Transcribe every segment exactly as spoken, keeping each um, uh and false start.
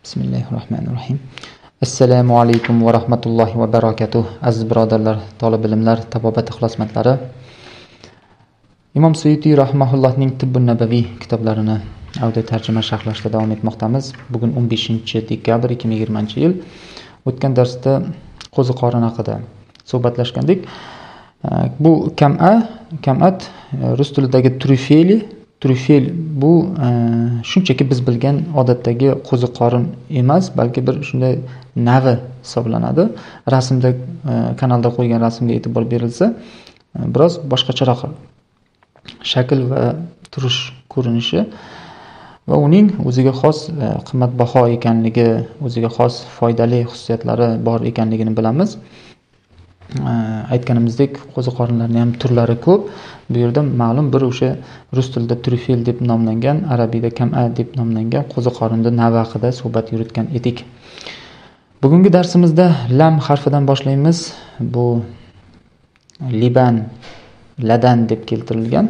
Bismillahirrahmanirrahim. Assalomu alaykum va rahmatullohi va barakatuh. Aziz birodarlar, talab bilimlar, tabobat ixlosmandlari. Imom Suyuti rahimahullohning Tibbun Nabaviy kitoblarini audio tarjima sharhlashda davom etmoqdamiz. Bugun o'n beshinchi dekabr ikki ming yigirmanchi yil. O'tgan darsda qo'ziqorin haqida suhbatlashgandik. Bu kam'a, kam'at rus tilidagi trufeli, trufel bu e, shunchaki biz bilgan odatdagi qo'ziqorin emas, balki bir shunday navi hisoblanadi. Rasmda e, kanalda qo'ygan rasmga e'tibor berilsa, e, biroz boshqacharoq shakl va turish ko'rinishi va uning o'ziga xos e, qimmatbaho ekanligi, o'ziga xos foydali xususiyatlari bor ekanligini bilamiz. Aytganimizdek, qo'ziqorinlarning ham turlari ko'p. Bu yerda ma'lum bir o'sha rus tilida trufel deb nomlangan, arabiyda kam'a deb nomlangan qo'ziqorinning navi haqida suhbat yuritgan edik. Bugungi darsimizda lam harfidan boshlaymiz. Bu liban, ladan deb keltirilgan.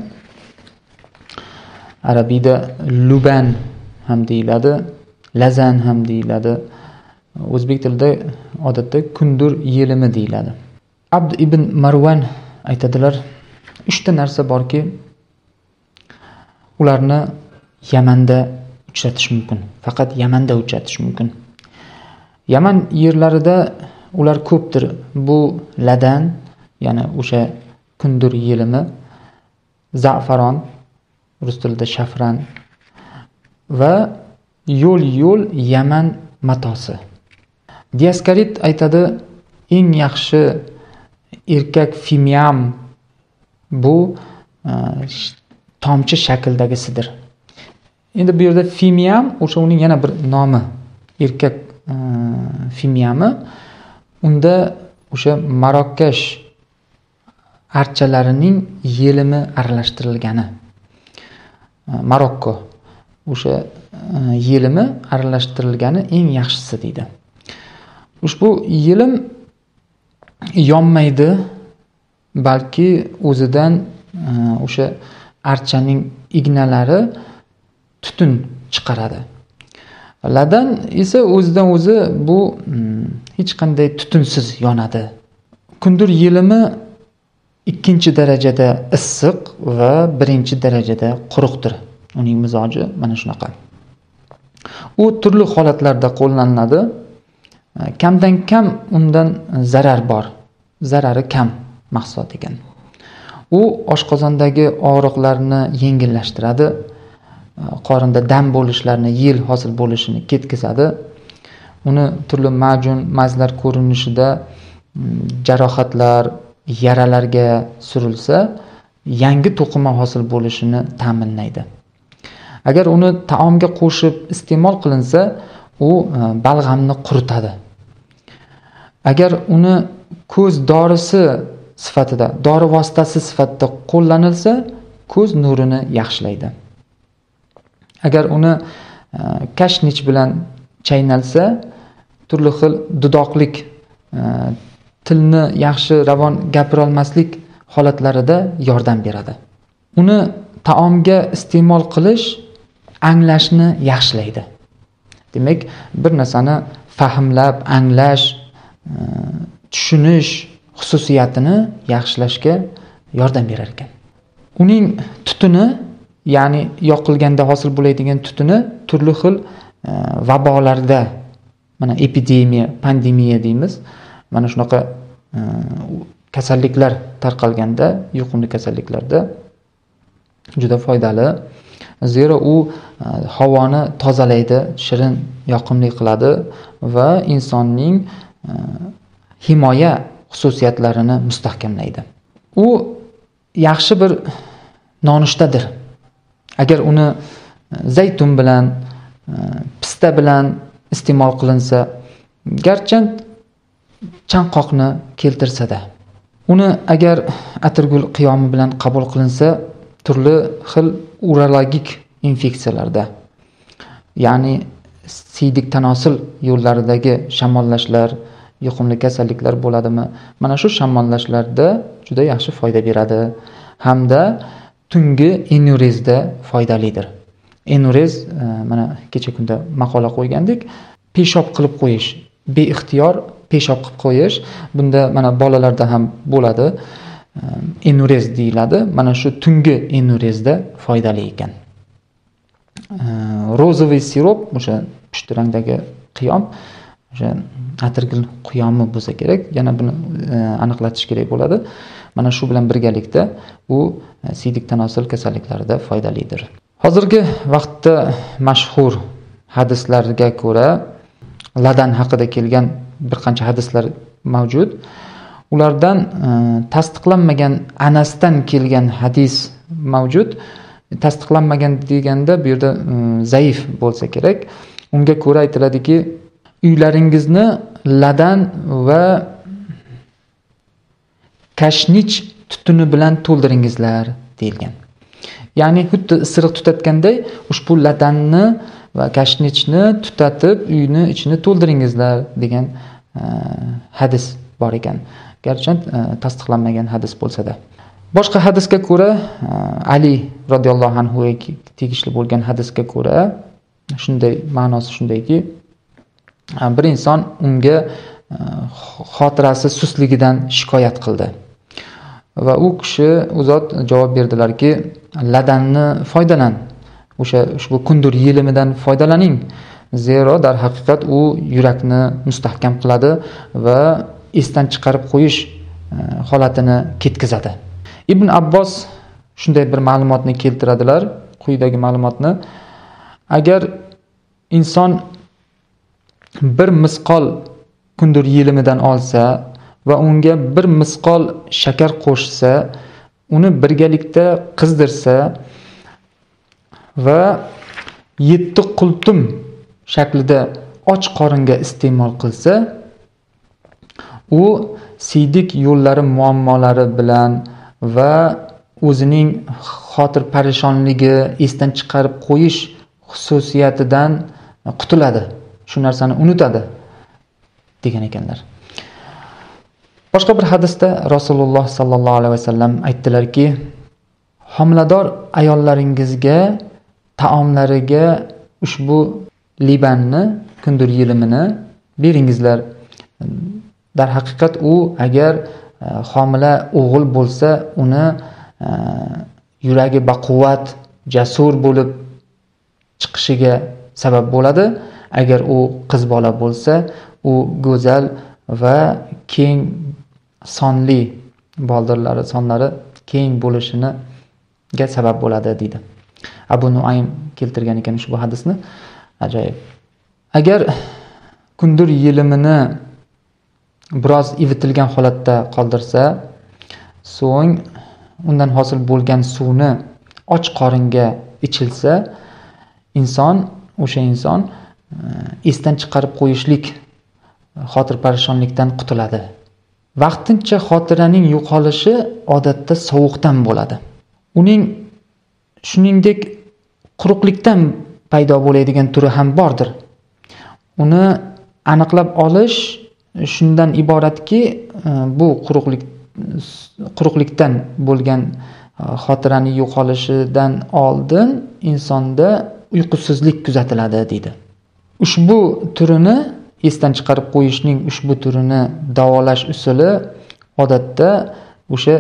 Arabiyda luban ham deyiladi, lazan ham deyiladi. O'zbek tilida odatda kundur yelimi deyiladi. Abd ibn Marwan aytadilar, uchta narsa borki, ularni Yamanda uchratish mumkin. Faqat Yamanda uchratish mumkin. Yaman yerlarida ular ko'pdir. Bu ladan, ya'ni o'sha kundur yelimi, za'faron, rus tilida shafran va yo'l-yo'l Yaman matosi. Diaskarit aytadi, eng yaxshi erkak fimiam bu e, tomchi shakldagisidir. Endi bu yerda fimiam o'sha uning yana bir nomi, erkak e, fimiami. Unda o'sha Marokkash archalarining yelimi aralashtirilgani. E, Marokko o'sha e, yelimi aralashtirilgani eng yaxshisi deydi. Ushbu yelim yonmaydi, balki o'zidan o'sha archaning ignalari tutun chiqaradi. Ladan esa o'zidan o'zi bu hech qanday tutunsiz yonadi. Kundur yelimi ikkinchi darajada issiq va birinchi darajada quruqdir. Uning mizoji mana shunaqa. U turli holatlarda qo'llaniladi. Kamdan kam undan zarar bor. Zarari kam mahsulot ekan. U oshqozondagi og'riqlarni yengillashtiradi. Qorinda dam bo'lishlarni, yel hosil bo'lishini ketkazadi. Uni turli majun, mazlar ko'rinishida jarohatlar, yaralarga surilsa, yangi to'qima hosil bo'lishini ta'minlaydi. Agar uni taomga qo'shib iste'mol qilinsa, u balg'amni quritadi. Agar uni ko'z dorisi sifatida, dori vositasi sifatida qo'llanilsa, ko'z nurini yaxshilaydi. Agar uni e, kashnich bilan chaynalsa, turli xil dudoqlik, e, tilni yaxshi ravon gapira olmaslik holatlarida yordam beradi. Uni taomga iste'mol qilish anglashni yaxshilaydi. Demak, bir narsani fahmlab, anglash, tushunish xususiyatini yaxshilashga yordam berar ekan. Uning tutuni, ya'ni yoqilganda hosil bo'ladigan tutuni turli xil vabolarda, mana epidemiya, pandemiya deymiz. Mana shunaqa kasalliklar tarqalganda, yuqumli kasalliklarda juda foydali. Zero u havoni tozalaydi, shirin, yoqimli qiladi va insonning himoya xususiyatlarini mustahkamlaydi. U yaxshi bir nonushtadir. Agar uni zaytun bilan, pista bilan iste'mol qilinsa, garchi chanqoqni keltirsa-da, uni agar atirgul qiyomi bilan qabul qilinsa, turli xil urologik infeksiyalarda, ya'ni siydik tanosil yo'llaridagi shamollashlar, yuqumli kasalliklar bo'ladimi? Mana shu shamollashlarda juda yaxshi foyda beradi hamda tungi enurezda foydalidir. Enurez, mana kecha kunda maqola qo'ygandik, peshob qilib qo'yish, beixtiyor peshob qilib qo'yish. Bunda mana bolalarda ham bo'ladi. Enurez deyiladi. Mana shu tungi enurezda foydali ekan. Rozoviy sirop, o'sha pushti rangdagi qiyom, o'sha atirgul qiyomi bo'lsa kerak. Yana buni aniqlatish kerak bo'ladi. Mana shu bilan birgalikda u siydik tanosul kasalliklarida foydalidir. Hozirgi vaqtda mashhur hadislarga ko'ra ladan haqida kelgan bir qancha hadislar mavjud. Ulardan e, tasdiqlanmagan Anasdan kelgan hadis mavjud. Tasdiqlanmagan deganda bu yerda e, zaif bo'lsa kerak. Unga ko'ra aytiladiki, uylaringizni ladan va kashnich tutuni bilan to'ldiringizlar deyilgan. Ya'ni xuddi isiriq tutatganday ushbu ladanni va kashnichni tutatib uyni ichini to'ldiringizlar degan e, hadis bor ekan. Garchi e, tasdiqlanmagan hadis bo'lsa-da. Boshqa hadisga ko'ra, e, Ali radhiyallohu anhu ga tegishli bo'lgan hadisga ko'ra, shunday ma'nosi shundayki, bir inson unga e, xotirasi sustligidan shikoyat qildi. Va u kishi u zot javob berdilarki, ladanni foydalan. O'sha ushbu kundur yelimidan foydalaning. Zero dar haqiqat u yurakni mustahkam qiladi va esdan chiqarib qo'yish holatini ketkazadi. Ibn Abbos shunday bir ma'lumotni keltiradilar, quyidagi ma'lumotni. Agar inson bir misqol kundur yelimidan olsa va unga bir misqol shakar qo'shsa, uni birgalikda qizdirsa va yetti qultum shaklida och qoringa iste'mol qilsa, u siydik yo'llari muammolari bilan va o'zining xotir parishonligi, esdan chiqarib qo'yish xususiyatidan qutuladi. Shu narsani unutadi degan ekanlar. Boshqa bir hadisda Rasululloh sallallohu alayhi vasallam aytdilarki, homilador ayollaringizga taomlariga ushbu libanni, kundur yelimini beringizlar. Dar haqiqat u agar e, homila o'g'il bo'lsa, uni e, yuragi baquvvat, jasur bo'lib chiqishiga sabab bo'ladi. Agar u qiz bola bo'lsa, u go'zal va keng sonli boldirlari sonlari keng bo'lishini ga sabab bo'ladi deydi. Abu Nuaym keltirgan ekan ushbu hadisni. Ajoyib. Agar kundur yelimini biroz ivitilgan holatda qoldirsa, so'ng undan hosil bo'lgan suvni och qoringa ichilsa, inson, o'sha inson esdan chiqarib qo'yishlik, xotir parishonlikdan qutuladi. Vaqtincha xotiraning yo'qolishi odatda sovuqdan bo'ladi. Uning shuningdek quruqlikdan paydo bo'ladigan turi ham bordir. Uni aniqlab olish shundan iboratki, bu quruqlik quruqlikdan bo'lgan xotiraning yo'qolishidan oldin insonda uyqusizlik kuzatiladi deydi. Ushbu turini, esdan chiqarib qo'yishning ushbu turini davolash usuli odatda o'sha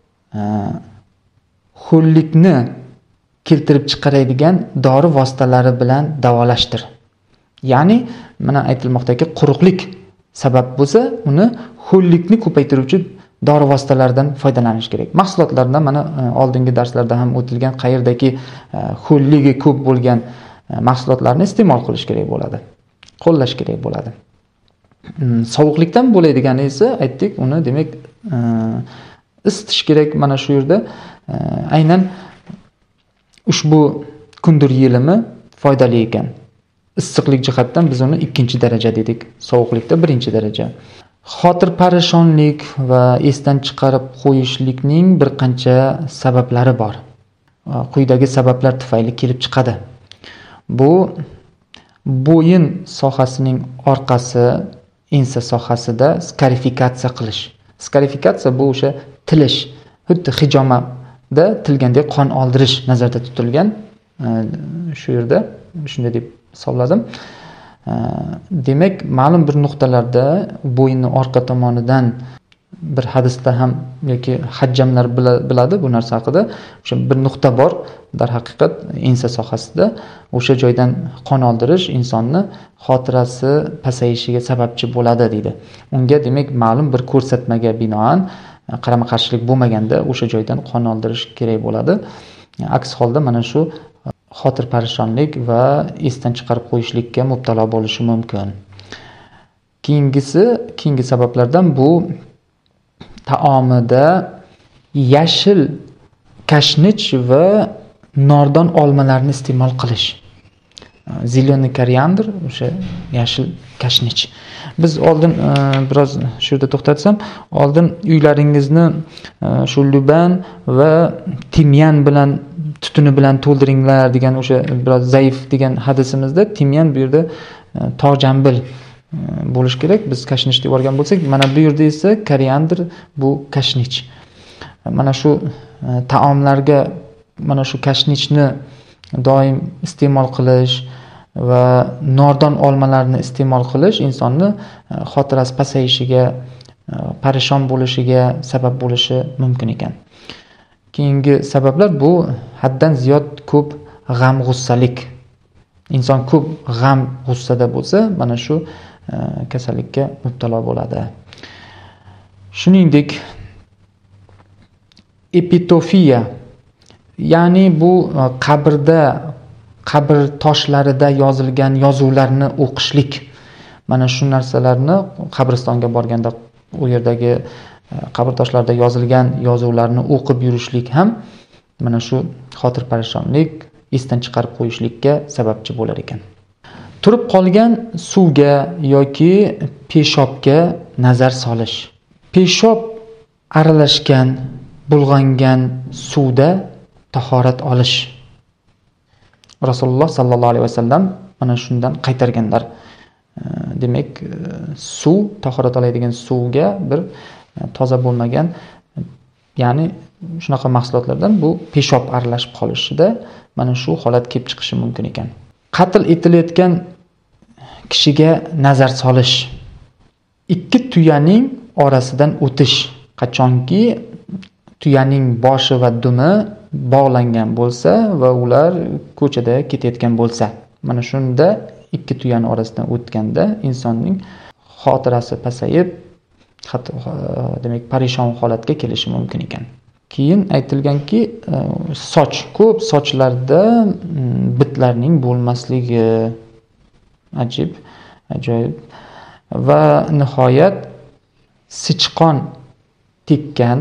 ho'llikni keltirib chiqaradigan dori vositalari bilan davolashdir. Ya'ni mana aytilmoqdaki, quruqlik sabab bo'lsa, uni ho'llikni ko'paytiruvchi dori vositalaridan foydalanish kerak. Mahsulotlardan mana oldingi darslarda ham o'tilgan, qayerdagi ho'lligi ko'p bo'lgan mahsulotlarni iste'mol qilish kerak bo'ladi. Qo'llash kerak bo'ladi. Sovuqlikdan bo'laydigani esa aytdik, uni demak isitish kerak. Mana shu yerda aynan ushbu kundur yelimi foydali ekan. Issiqlik jihatdan biz uni ikkinchi daraja dedik, sovuqlikda birinchi daraja. Xotir parishonlik va esdan chiqarib qo'yishlikning bir qancha sabablari bor. Quyidagi sabablar tufayli kelib chiqadi. Bu bo'yin sohasining orqasi, ensa sohasida skarifikatsiya qilish. Skarifikatsiya bu o'sha tilish, xuddi hijomada tilgandek qon oldirish nazarda tutilgan. Shu yerda shunday deb hisobladim. Demak, ma'lum bir nuqtalarda bo'yinni orqa tomonidan bir hadisda ham yoki hajjamlar biladi bu narsa haqida. O'sha bir nuqta bor, darhaqiqat ensa sohasida o'sha joydan qon oldirish insonni xotirasi pasayishiga sababchi bo'ladi deydi. Unga demak ma'lum bir ko'rsatmaga binoan qarama-qarshilik bo'lmaganda o'sha joydan qon oldirish kerak bo'ladi. Aks holda mana shu xotir parishonlik va esdan chiqarib qo'yishlikka mubtalo bo'lishi mumkin. Keyingisi, keyingi sabablardan bu taomida yashil kashnich va nordon olmalarni iste'mol qilish. Ziloniy koriandr, o'sha yashil kashnich. Biz oldin biroz shu yerda to'xtatsam, oldin uylaringizni shu luban va timyan bilan tutuni bilan to'ldiringlar degan o'sha biroz zaif degan hadisimizda timyan bu yerda tojambil bo'lish kerak. Biz kashnich deb olgan bo'lsak, mana bu yerda esa koriandr bu kashnich. Mana shu taomlarga mana shu kashnichni doim iste'mol qilish va nordon olmalarni iste'mol qilish insonni xotirasi pasayishiga, parishon bo'lishiga sabab bo'lishi mumkin ekan. Keyingi sabablar bu haddan ziyod ko'p g'am g'ussalik. Inson ko'p g'am g'ussada bo'lsa, mana shu kasallikka mubtalo bo'ladi. Shuningdek, epitofiya, ya'ni bu qabrda, qabr toshlarida yozilgan yozuvlarni o'qishlik. Mana shu narsalarni qabristonga borganda u yerdagi qabr toshlarida yozilgan yozuvlarni o'qib yurishlik ham mana shu xotir parishonlik, esdan chiqarib qo'yishlikka sababchi bo'lar ekan. Turib qolgan suvga yoki peshobga nazar solish. Peshob aralashgan, bulg'angan suvda tahorat olish. Rasululloh sallallohu alayhi vasallam mana shundan qaytarganlar. Demak, suv, tahorat oladigan suvga bir toza bo'lmagan, ya'ni shunaqa mahsulotlardan bu peshob aralashib qolishida mana shu holat kelib chiqishi mumkin ekan. Qatl etilayotgan kishiga nazar solish. Ikki tuyaning orasidan o'tish. Qachonki tuyaning boshi va dumi bog'langan bo'lsa va ular ko'chada ketayotgan bo'lsa, mana shunda ikki tuyaning orasidan o'tganda insonning xotirasi pasayib, demak parishon holatga kelishi mumkin ekan. Keyin aytilganki, soch, ko'p sochlarda bitlarning bo'lmasligi ajib, ajoyib va nihoyat sichqon tekkan,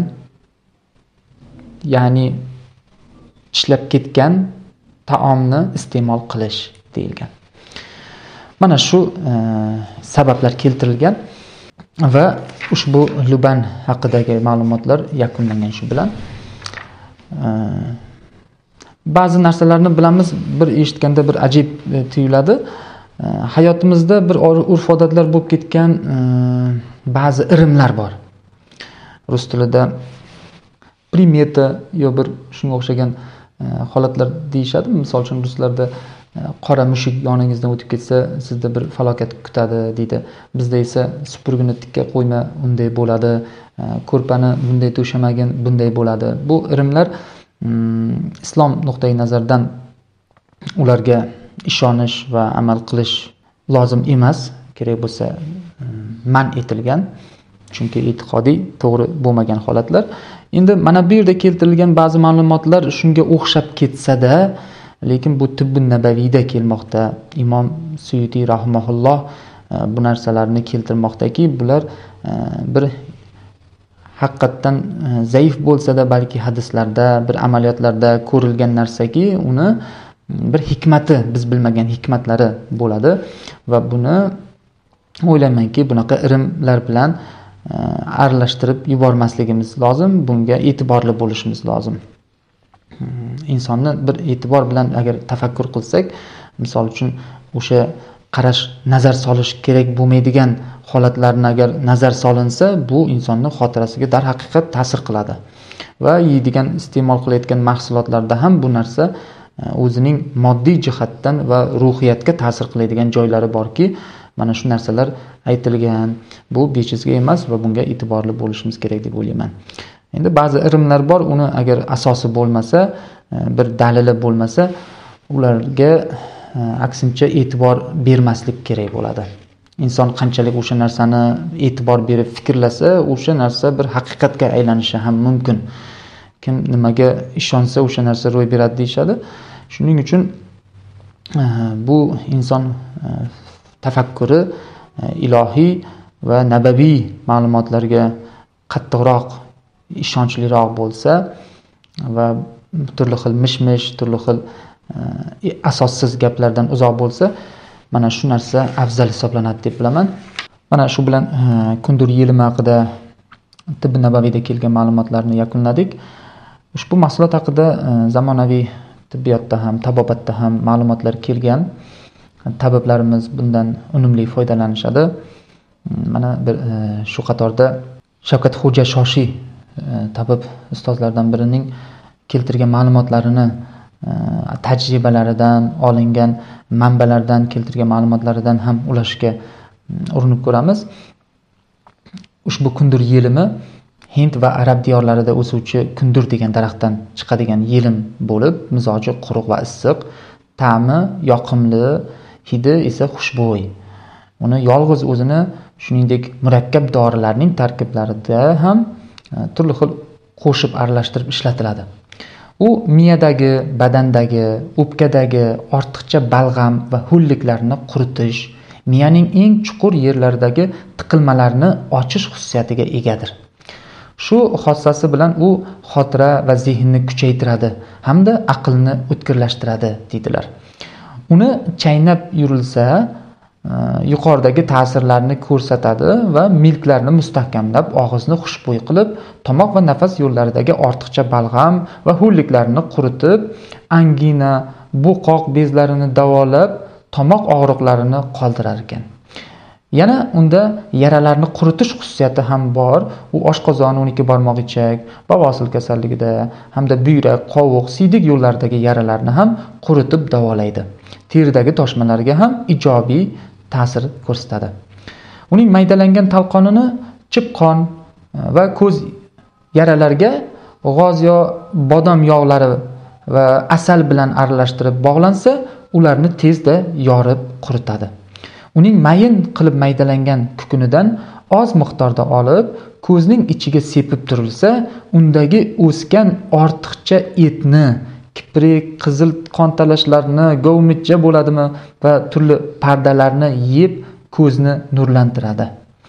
ya'ni tishlab ketgan taomni iste'mol qilish deyilgan. Mana shu e, sabablar keltirilgan va ushbu luban haqidagi ma'lumotlar yakunlangan shu bilan. E, ba'zi narsalarni bilamiz, bir eshitganda bir ajib e, tuyuladi. E, hayotimizda bir urf-odatlar bo'lib ketgan e, ba'zi irimlar bor. Rus tilida primeta yo bir shunga o'xshagan e, holatlar deyishadi. Misol uchun ruslarda e, qora mushuk yoningizdan o'tib ketsa, sizda bir falokat kutadi deydi. Bizda esa supurgini tikka qo'yma, unday bo'ladi. E, ko'rpani bunday to'shamagin, bunday bo'ladi. Bu irimlar mm, islom nuqtai nazaridan ularga ishonish va amal qilish lozim emas. Kerak bo'lsa man etilgan. Chunki e'tiqodiy to'g'ri bo'lmagan holatlar. Endi mana bu yerda keltirilgan ba'zi ma'lumotlar shunga o'xshab ketsa-da, lekin bu Tibbun Nabaviyda kelmoqda. Imom Suyuti rahimahulloh bu narsalarni keltirmoqdaki, bular bir haqiqatdan zaif bo'lsa-da, balki hadislarda, bir amaliyotlarda ko'rilgan narsaki, uni bir hikmati, biz bilmagan hikmatlari bo'ladi va buni o'ylaymanki, bunaqa irimlar bilan aralashtirib yubormasligimiz lozim, bunga e'tiborli bo'lishimiz lozim. Insonni bir e'tibor bilan agar tafakkur qilsak, misol uchun o'sha qarash, nazar solish kerak bo'lmaydigan holatlarni agar nazar solinsa, bu insonning xotirasiga darhaqiqat ta'sir qiladi. Va yeydigan, iste'mol qilayotgan mahsulotlarda ham bu narsa o'zining moddiy jihatdan va ruhiyatga ta'sir qiladigan joylari borki, mana shu narsalar aytilgan. Bu bejizga emas va bunga e'tiborli bo'lishimiz kerak deb o'ylayman. Endi ba'zi irimlar bor, uni agar asosi bo'lmasa, bir dalili bo'lmasa, ularga aksincha e'tibor bermaslik kerak bo'ladi. Inson qanchalik o'sha narsani e'tibor berib fikrlasa, o'sha narsa bir haqiqatga aylanishi ham mumkin. Kim nimaga ishonsa o'sha narsa ro'y beradi deyshadi. Shuning uchun bu inson tafakkuri ilohiy va nabaviy ma'lumotlarga qattiqroq, ishonchliroq bo'lsa va turli xil mish-mish, turli xil asossiz gaplardan uzoq bo'lsa, mana shu narsa afzal hisoblanadi deb bilaman. Mana shu bilan kundur yelimi haqida Tibbi nabaviyda kelgan ma'lumotlarni yakunladik. Ushbu mahsulot haqida zamonaviy tibbiyotda ham, tabobatda ham ma'lumotlar kelgan. Tabiblarimiz bundan unumli foydalanishadi. Mana bir shu qatorda Shavkat Xo'ja Shoshiy tabib ustozlardan birining keltirgan ma'lumotlarini, tajribalaridan olingan manbalardan keltirgan ma'lumotlaridan ham ulashga urinib ko'ramiz. Ushbu kundur yelimi Hind va Arab diyorlarida o'suvchi kundur degan daraxtdan chiqadigan yelim bo'lib, mizoji quruq va issiq, ta'mi yoqimli, hidi esa xushbo'y. Uni yolg'iz o'zini, shuningdek murakkab dorilarning tarkiblarida ham turli xil qo'shib aralashtirib ishlatiladi. U miyadagi, badandagi, o'pkadagi ortiqcha balg'am va ho'lliklarni quritish, miyaning eng chuqur yerlaridagi tiqilmalarni ochish xususiyatiga egadir. Shu xossasi bilan u xotira va zehnni kuchaytiradi hamda aqlni o'tkirlashtiradi deydilar. Uni chaynab yurilsa, yuqoridagi ta'sirlarni ko'rsatadi va milklarni mustahkamlab, og'izni xushbo'y qilib, tomoq va nafas yo'llaridagi ortiqcha balg'am va ho'lliklarni quritib, angina, bo'qoq bezlarini davolab, tomoq og'riqlarini qoldirar ekan. Yana unda yaralarni quritish xususiyati ham bor. U oshqozon, o'n ikki barmoq ichak, bavosil kasalligida hamda buyrak, qovoq, siydik yo'llaridagi yaralarni ham quritib davolaydi. Teridagi toshmalarga ham ijobiy ta'sir ko'rsatadi. Uning maydalangan talqonini chipqon va ko'z yaralarga g'oz yo bodom yog'lari va asal bilan aralashtirib bog'lansa, ularni tezda yorib quritadi. Uning mayin qilib maydalangan kukunidan oz miqdorda olib, ko'zning ichiga sepib turilsa, undagi o'sgan ortiqcha etni, kiprik, qizil qontalashlarni, govmijja bo'ladimi va turli pardalarni yeb ko'zni nurlantiradi.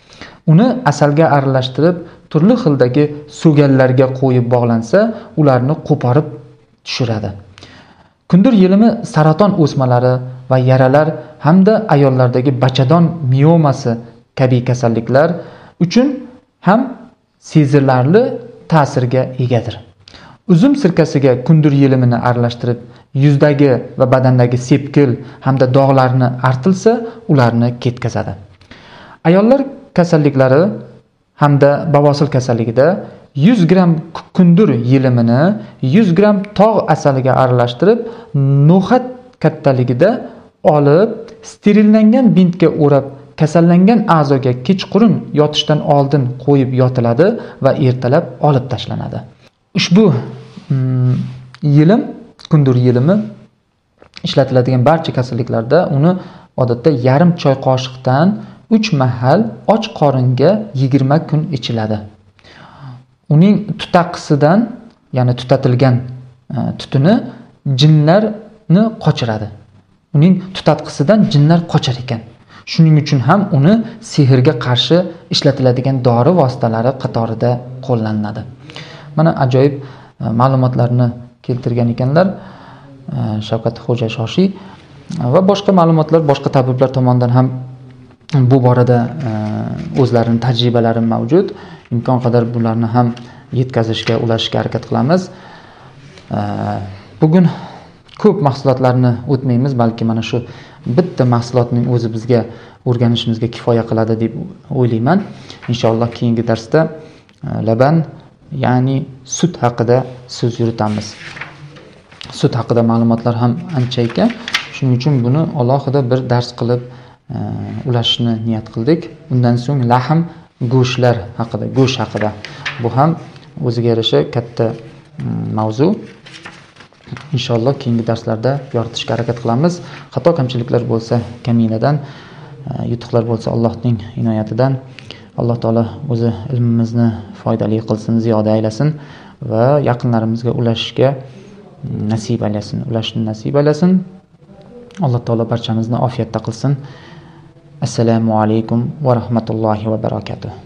Uni asalga aralashtirib, turli xildagi so'gallarga qo'yib bog'lansa, ularni qo'porib tushiradi. Kundur yelimi saraton o'smalari va yaralar hamda ayollardagi bachadon miomasi kabi kasalliklar uchun ham sezilarli ta'sirga egadir. Uzum sirkasiga kundur yelimini aralashtirib, yuzdagi va badandagi sepkil hamda dog'larni artilsa, ularni ketkazadi. Ayollar kasalliklari hamda bavosil kasalligida yuz gramm kundur yelimini yuz gramm tog' asaliga aralashtirib, no'xat kattaligida olib, sterillangan bintga o'rab, kasallangan a'zoga kechqurun yotishdan oldin qo'yib yotiladi va ertalab olib tashlanadi. Ushbu mm, yelim, kundur yelimi ishlatiladigan barcha kasalliklarda uni odatda yarim choy qoshiqdan uch mahal och qoringa yigirma kun ichiladi. Uning tutaqisidan, ya'ni tutatilgan tutuni jinlarni qochiradi. Uning tutatqisidan jinlar qochar ekan. Shuning uchun ham uni sehrga qarshi ishlatiladigan dori vositalari qatorida qo'llaniladi. Mana ajoyib ma'lumotlarni keltirgan ekanlar Shavkat Xo'ja Shoshiy va boshqa ma'lumotlar boshqa tabiblar tomonidan ham bu borada o'zlarining tajribalari mavjud. Imkon qadar bularni ham yetkazishga, ulashishga harakat qilamiz. Bugun ko'p mahsulotlarni o'tmaymiz, balki mana shu bitta mahsulotning o'zi bizga o'rganishimizga kifoya qiladi deb o'ylayman. Inshaalloh keyingi darsda laban, ya'ni sut haqida so'z yuritamiz. sut haqida ma'lumotlar ham anchayka. Shuning uchun buni alohida bir dars qilib ulashishni niyat qildik. Undan so'ng lahm, go'shtlar haqida, go'sht haqida. Bu ham o'ziga yarasha katta mavzu. Inshaalloh keyingi darslarda yoritishga harakat qilamiz. Xato kamchiliklar bo'lsa kaminadan, yutuqlar bo'lsa Allohning inoyatidan. Alloh taolo o'zi ilmimizni foydali qilsin, ziyoda aylasin va yaqinlarimizga ulashishga nasib aylasin, ulashni nasib aylasin. Alloh taolo barchamizni ofiyatda qilsin. Assalomu alaykum va rahmatullohi va barakatuh.